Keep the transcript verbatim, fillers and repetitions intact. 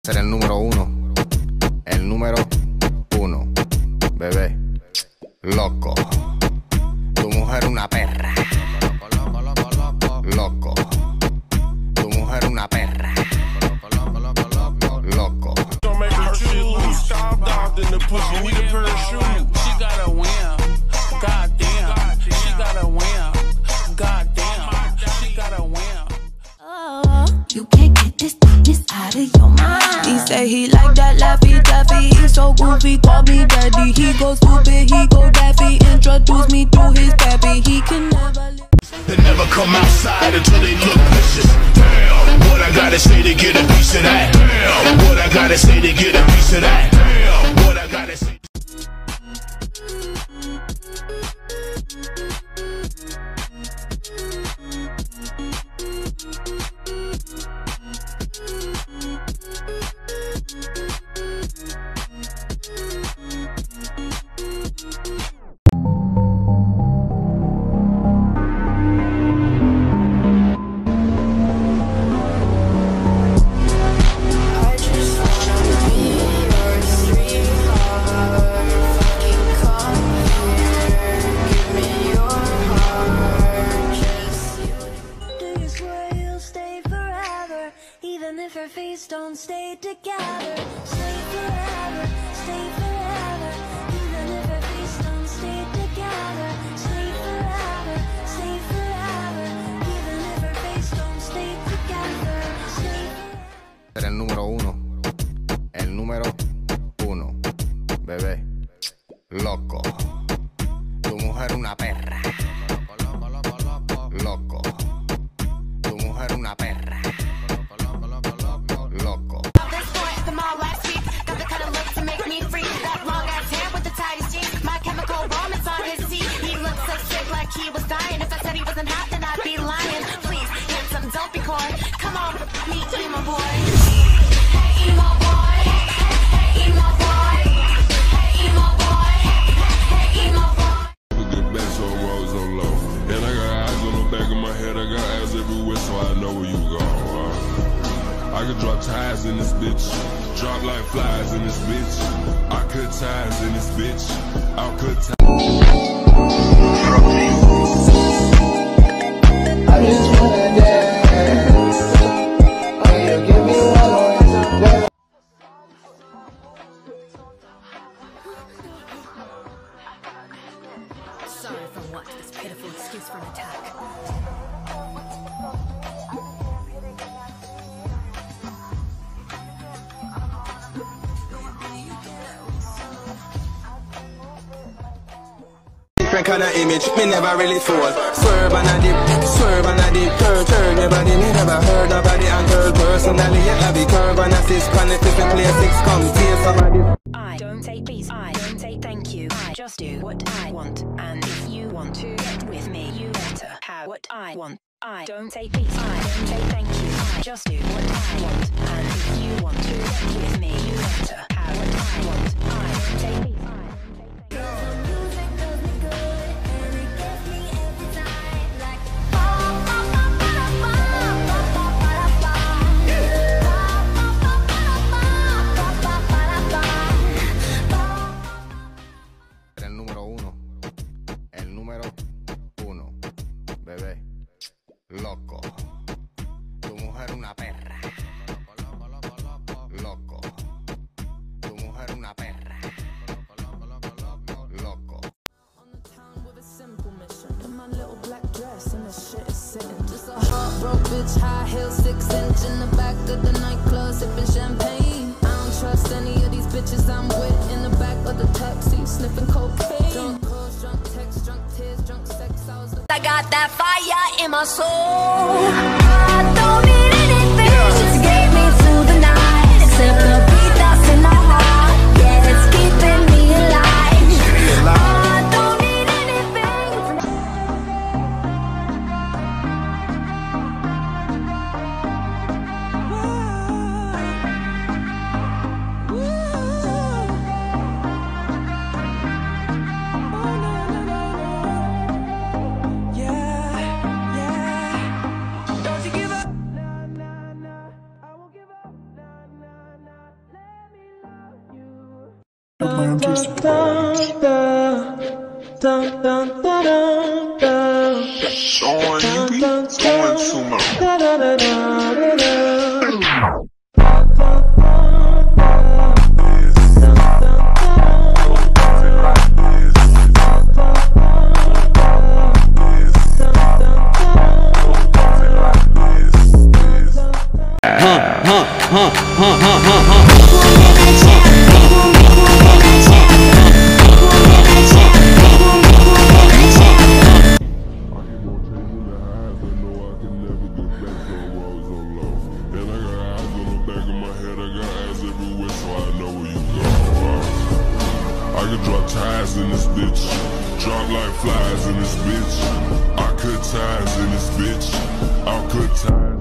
Ser el número uno, el número uno, bebé, loco. Tu mujer una perra, loco. Tu mujer una perra, loco. Don't make her shit loose, stop out in the pussy, need a pair of shoes. She gotta win, goddamn. She gotta win, goddamn. She gotta win. Oh, you can't get this this out of your mind. He say he like that laffy taffy. He's so goofy, call me daddy. He go stupid, he go daffy. Introduce me to his pappy. He can never live. They never come outside until they look vicious. Damn, what I gotta say to get a piece of that? Damn, what I gotta say to get a piece of that? Damn, what I gotta say. If our face don't stay together, stay forever, stay forever. Even if our face don't stay together, stay forever, stay forever. Even if our face don't stay together, stay forever. Ser el número uno, el número uno, bebé, loco. Tu mujer una perra, loco. Tu mujer una perra. He was dying. If I said he wasn't hot, then I'd be lying. Please, handsome, don't be coy. Come on, meet emo boy. Hey, emo boy. Hey, emo boy. Hey, emo boy. Hey, emo boy. Put the best on rolls on low. And I got eyes on the back of my head. I got eyes everywhere, so I know where you go. Uh, I could drop ties in this bitch. Drop like flies in this bitch. I cut ties in this bitch. I'll cut ties. I just wanna dance. Oh, you give me one more. Sorry for what? This pitiful excuse for an attack. Different kind of image, me never really fall. Swerve and a dip, swerve and a dip. Turn, turn, nobody, me never heard nobody and girl. Personally, you have a curve and assist. Connect if you play six, come tear somebody. I don't say please, I don't say thank you. I just do what I want. And if you want to get with me, you better have what I want. I don't say please, I don't say thank you. I just do what I want. And if you want to get with me, you better have what I want. I don't say please, I don't say thank you. El número uno, el número uno, bebé, loco. Tu mujer una perra, loco. Tu mujer una perra, loco. On the town with a simple mission. In my little black dress and the shit is sitting. Just a heartbroken bitch, high heels, six inch in the back of the nightclub, sipping champagne. I don't trust any of these bitches I'm with in the back of the taxi, sniffing cocaine. Drunk calls, drunk texts, drunk tears, drunk sex. I was. I got that fire in my soul. I don't need anything. Just get me through the night. Except the beat that's in my heart. Yeah, it's keeping me alive. I don't need anything. Yeah, yeah. Don't you give up. Atlantis. Showing you be doing too much. I could drop ties in this bitch, drop like flies in this bitch. I cut ties in this bitch, I cut ties.